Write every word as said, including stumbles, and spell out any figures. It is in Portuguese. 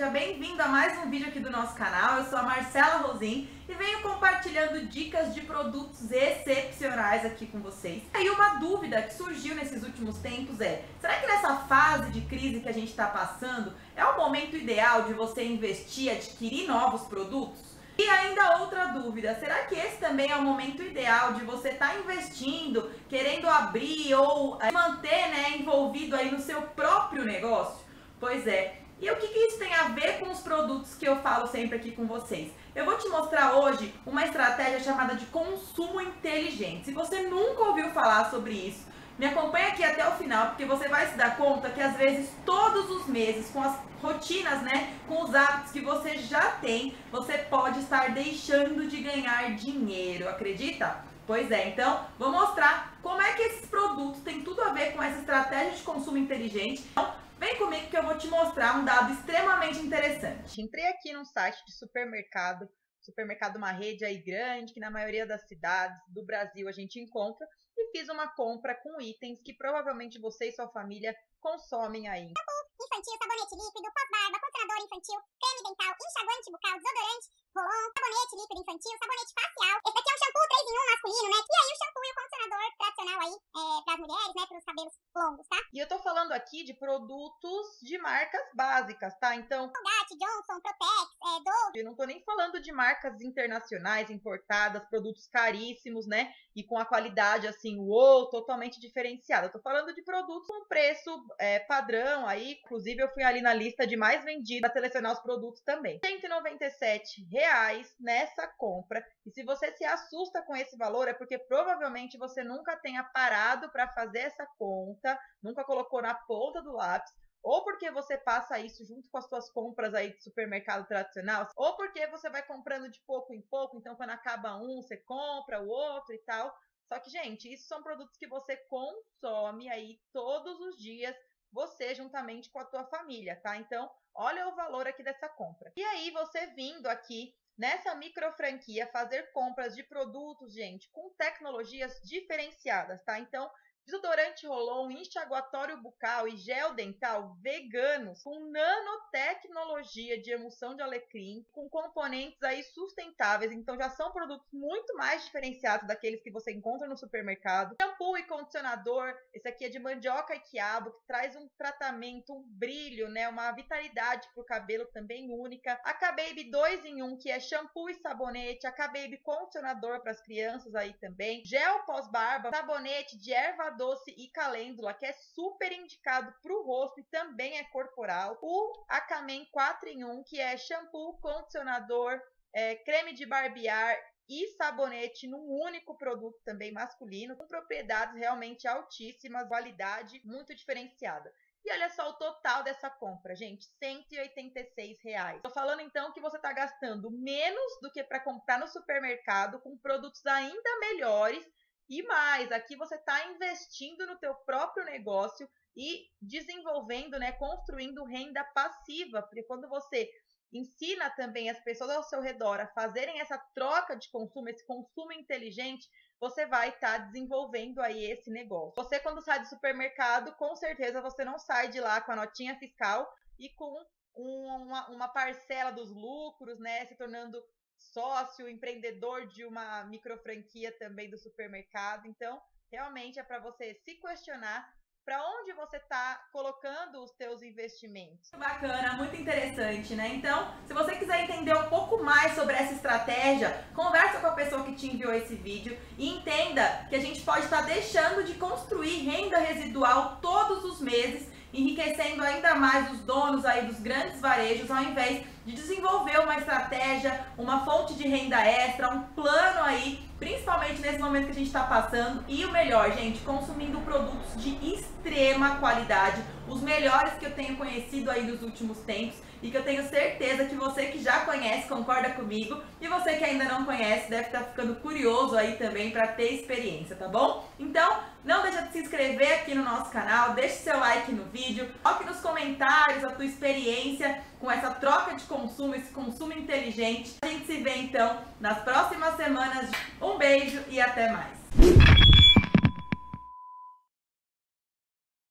seja bem-vindo a mais um vídeo aqui do nosso canal. Eu sou a Marcela Rosin e venho compartilhando dicas de produtos excepcionais aqui com vocês. E uma dúvida que surgiu nesses últimos tempos é: será que nessa fase de crise que a gente está passando é o momento ideal de você investir, adquirir novos produtos? E ainda outra dúvida, será que esse também é o momento ideal de você estar tá investindo, querendo abrir ou manter, né, envolvido aí no seu próprio negócio? Pois é. E o que, que isso tem a ver com os produtos que eu falo sempre aqui com vocês? Eu vou te mostrar hoje uma estratégia chamada de consumo inteligente. Se você nunca ouviu falar sobre isso, me acompanha aqui até o final, porque você vai se dar conta que às vezes todos os meses, com as rotinas, né, com os hábitos que você já tem, você pode estar deixando de ganhar dinheiro, acredita? Pois é, então vou mostrar como é que esses produtos têm tudo a ver com essa estratégia de consumo inteligente. Então, vem comigo que eu vou te mostrar um dado extremamente interessante. Entrei aqui num site de supermercado, supermercado uma rede aí grande, que na maioria das cidades do Brasil a gente encontra, e fiz uma compra com itens que provavelmente você e sua família consomem aí. Shampoo infantil, sabonete líquido, pós-barba, condicionador infantil, creme dental, enxaguante bucal, desodorante, rolon, sabonete líquido infantil, sabonete facial. Esse daqui é um shampoo três em um masculino, né? E aí o shampoo e o condicionador tradicional aí, é, para as mulheres, né? Para os cabelos longos, tá? E eu tô falando aqui de produtos de marcas básicas, tá? Então, Colgate, Johnson, Protex, é, Dove. eu não tô nem falando de marcas internacionais, importadas, produtos caríssimos, né? E com a qualidade, assim, uou, totalmente diferenciada. Eu tô falando de produtos com preço é, padrão aí. Inclusive, eu fui ali na lista de mais vendidos para selecionar os produtos também. cento e noventa e sete reais nessa compra. E se você se assusta com esse valor, é porque provavelmente você nunca tenha parado para fazer essa conta, nunca colocou na ponta do lápis, ou porque você passa isso junto com as suas compras aí de supermercado tradicional, ou porque você vai comprando de pouco em pouco, então quando acaba um, você compra o outro e tal. Só que, gente, isso são produtos que você consome aí todos os dias, você juntamente com a tua família, tá? Então, olha o valor aqui dessa compra. E aí, você vindo aqui nessa micro franquia fazer compras de produtos, gente, com tecnologias diferenciadas, tá? Então, desodorante rolon, enxaguatório bucal e gel dental veganos com nanotecnologia de emulsão de alecrim, com componentes aí sustentáveis, então já são produtos muito mais diferenciados daqueles que você encontra no supermercado. Shampoo e condicionador, esse aqui é de mandioca e quiabo, que traz um tratamento, um brilho, né, uma vitalidade para o cabelo também única. A K-Baby dois em um, que é shampoo e sabonete, a K-Baby condicionador para as crianças aí também, gel pós-barba, sabonete de erva doce e calêndula, que é super indicado para o rosto e também é corporal. O Acamen quatro em um, que é shampoo, condicionador, é, creme de barbear e sabonete num único produto também masculino, com propriedades realmente altíssimas, qualidade muito diferenciada. E olha só o total dessa compra, gente, cento e oitenta e seis reais. Tô falando então que você tá gastando menos do que para comprar no supermercado, com produtos ainda melhores. E mais, aqui você está investindo no teu próprio negócio e desenvolvendo, né, construindo renda passiva, porque quando você ensina também as pessoas ao seu redor a fazerem essa troca de consumo, esse consumo inteligente, você vai estar tá desenvolvendo aí esse negócio. Você, quando sai do supermercado, com certeza você não sai de lá com a notinha fiscal e com uma, uma parcela dos lucros, né, se tornando sócio, empreendedor de uma micro franquia também do supermercado. Então, realmente é para você se questionar para onde você está colocando os teus investimentos. Muito bacana, muito interessante, né? Então, se você quiser entender um pouco mais sobre essa estratégia, conversa com a pessoa que te enviou esse vídeo e entenda que a gente pode estar deixando de construir renda residual todos os meses, enriquecendo ainda mais os donos aí dos grandes varejos, ao invés de desenvolver uma estratégia, uma fonte de renda extra, um plano aí, principalmente nesse momento que a gente está passando. E o melhor, gente, consumindo produtos de extrema qualidade, os melhores que eu tenho conhecido aí nos últimos tempos e que eu tenho certeza que você que já conhece concorda comigo, e você que ainda não conhece deve estar ficando curioso aí também para ter experiência, tá bom? Então, não deixa de se inscrever aqui no nosso canal, deixe seu like no vídeo, coloque nos comentários a tua experiência com essa troca de consumo, esse consumo inteligente. A gente se vê então nas próximas semanas. Um beijo e até mais!